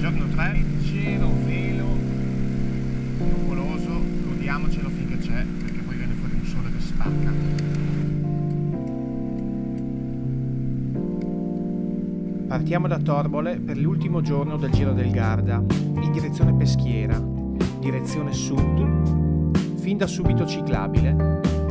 Giorno 3, cielo, velo, nuvoloso, godiamocelo finché c'è, perché poi viene fuori un sole che spacca. Partiamo da Torbole per l'ultimo giorno del Giro del Garda, in direzione Peschiera, direzione sud, fin da subito ciclabile.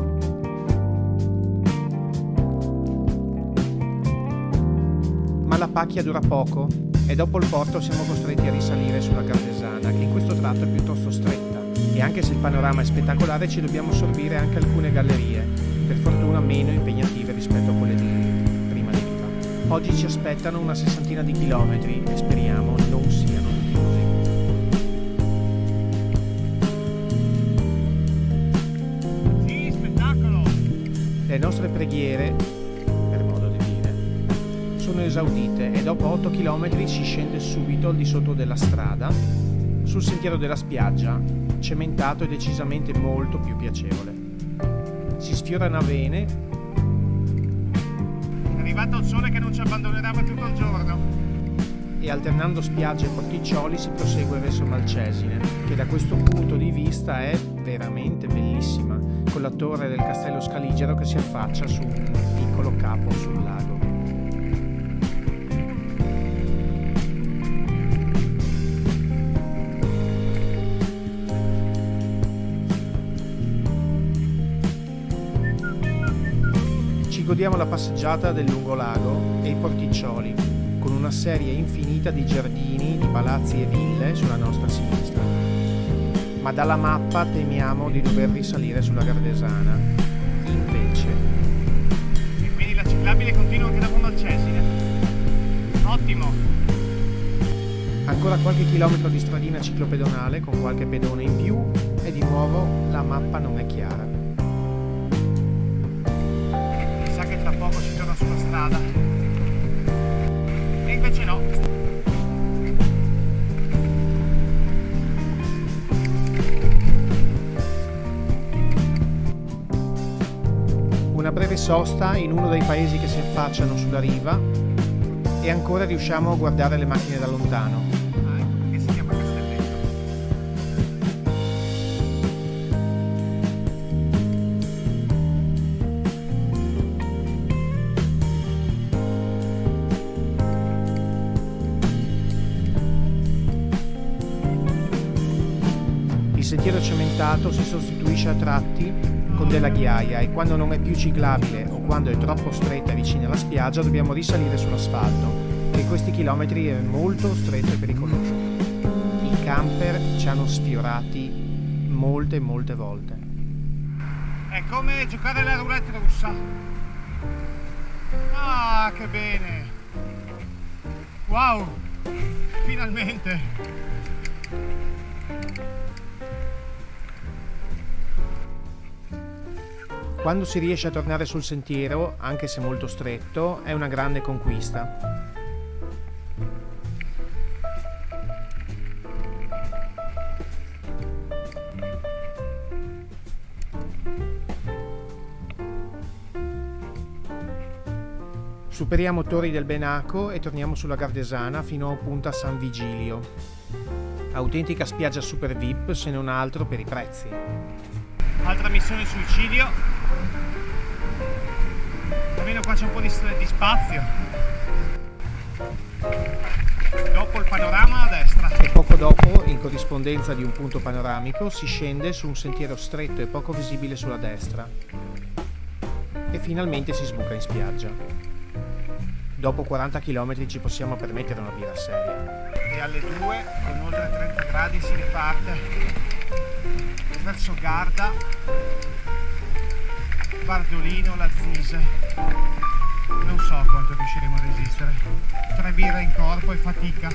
Ma la pacchia dura poco e dopo il porto siamo costretti a risalire sulla Gardesana, che in questo tratto è piuttosto stretta, e anche se il panorama è spettacolare ci dobbiamo sorbire anche alcune gallerie, per fortuna meno impegnative rispetto a quelle di prima di Riva. Oggi ci aspettano una sessantina di chilometri e speriamo non siano noiosi. Sì, spettacolo! Le nostre preghiere, sono esaudite e dopo 8 km si scende subito al di sotto della strada sul sentiero della spiaggia, cementato e decisamente molto più piacevole. Si sfiora Navene. È arrivato il sole che non ci abbandonerà per tutto il giorno. E alternando spiagge e porticcioli si prosegue verso Malcesine, che da questo punto di vista è veramente bellissima, con la torre del Castello Scaligero che si affaccia su un piccolo capo sul lago. Godiamo la passeggiata del lungolago e i porticcioli, con una serie infinita di giardini, di palazzi e ville sulla nostra sinistra. Ma dalla mappa temiamo di dover risalire sulla Gardesana. Invece... E quindi la ciclabile continua anche dopo Malcesine. Ottimo! Ancora qualche chilometro di stradina ciclopedonale con qualche pedone in più e di nuovo la mappa non è chiara. Tra poco si torna sulla strada e invece no. Una breve sosta in uno dei paesi che si affacciano sulla riva e ancora riusciamo a guardare le macchine da lontano. Che si chiama Castelletto. Il sentiero cementato si sostituisce a tratti con della ghiaia e quando non è più ciclabile o quando è troppo stretta e vicina alla spiaggia dobbiamo risalire sull'asfalto, che in questi chilometri è molto stretto e pericoloso. I camper ci hanno sfiorati molte volte. È come giocare alla roulette russa. Ah, che bene! Wow! Finalmente! Quando si riesce a tornare sul sentiero, anche se molto stretto, è una grande conquista. Superiamo Torri del Benaco e torniamo sulla Gardesana fino a Punta San Vigilio. Autentica spiaggia super VIP, se non altro per i prezzi. Altra missione suicidio. Almeno qua c'è un po' di spazio. Dopo il panorama a destra. E poco dopo, in corrispondenza di un punto panoramico, si scende su un sentiero stretto e poco visibile sulla destra. E finalmente si sbuca in spiaggia. Dopo 40 km ci possiamo permettere una birra seria. E alle 2, con oltre 30 gradi, si riparte verso Garda, Bardolino, La Zise. Non so quanto riusciremo a resistere. 3 birre in corpo e fatica.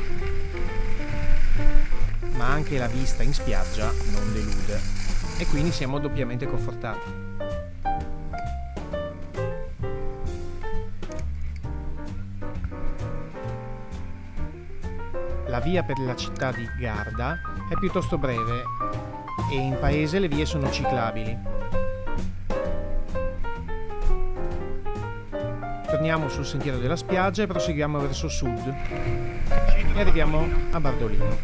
Ma anche la vista in spiaggia non delude e quindi siamo doppiamente confortati. La via per la città di Garda è piuttosto breve e in paese le vie sono ciclabili. Torniamo sul sentiero della spiaggia e proseguiamo verso sud. e arriviamo a Bardolino.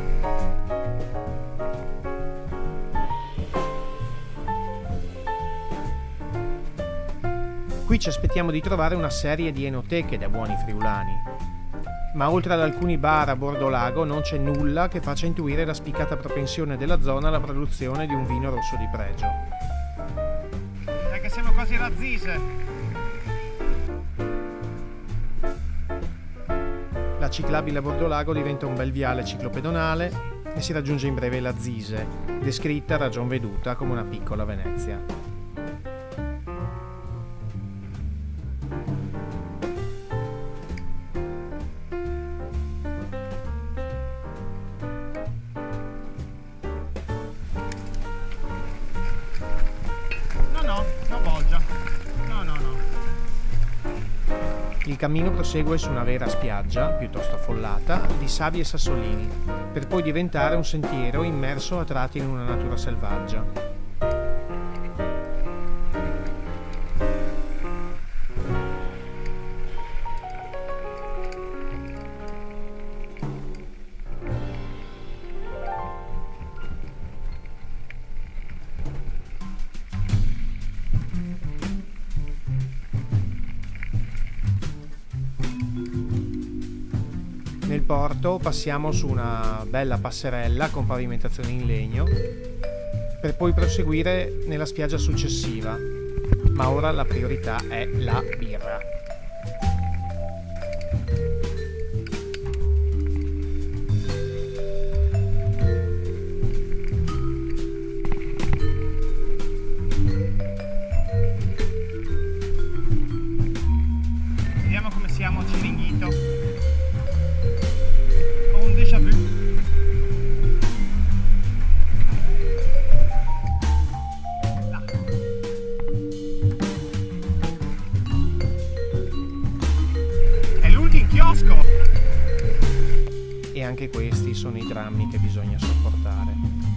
Qui ci aspettiamo di trovare una serie di enoteche da buoni friulani, ma oltre ad alcuni bar a bordo lago non c'è nulla che faccia intuire la spiccata propensione della zona alla produzione di un vino rosso di pregio. È che siamo quasi alla Zise. La ciclabile a bordo lago diventa un bel viale ciclopedonale e si raggiunge in breve la Zise, descritta a ragion veduta come una piccola Venezia. Il cammino prosegue su una vera spiaggia, piuttosto affollata, di sabbie e sassolini, per poi diventare un sentiero immerso a tratti in una natura selvaggia. Nel porto passiamo su una bella passerella con pavimentazione in legno per poi proseguire nella spiaggia successiva, ma ora la priorità è la birra. Vediamo come siamo a Ciringhito. Déjà vu. Là. È l'ultimo chiosco. E anche questi sono i drammi che bisogna sopportare.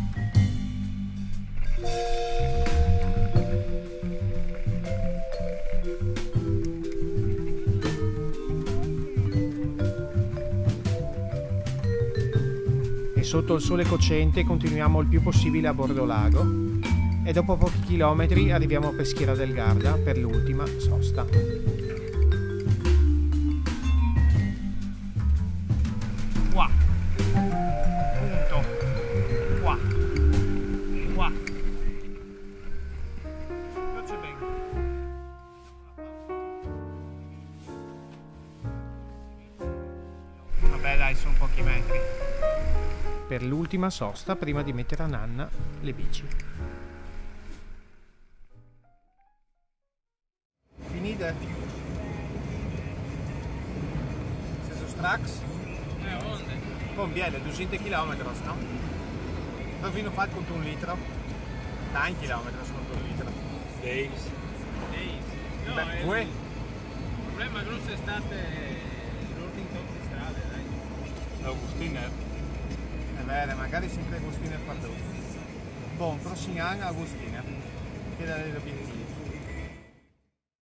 Sotto il sole cocente continuiamo il più possibile a bordo lago e dopo pochi chilometri arriviamo a Peschiera del Garda per l'ultima sosta. Qua. Punto. Qua. Qua. Non c'è bene. Vabbè dai, sono pochi metri. Per l'ultima sosta prima di mettere a nanna le bici. Finite? Sei so straks? onde? Kom bjelle, 200 kilometer no? Dan vi nog vaak komt 1 litro. 10 kilometer komt 1 litro. Days. No, Beh, il problema grosso è stato l'ordine di strade, dai. Agustine. Bene, magari sempre Agustine e Pardo. Buon, prossimo anno Agustine. Che era l'obiettivo.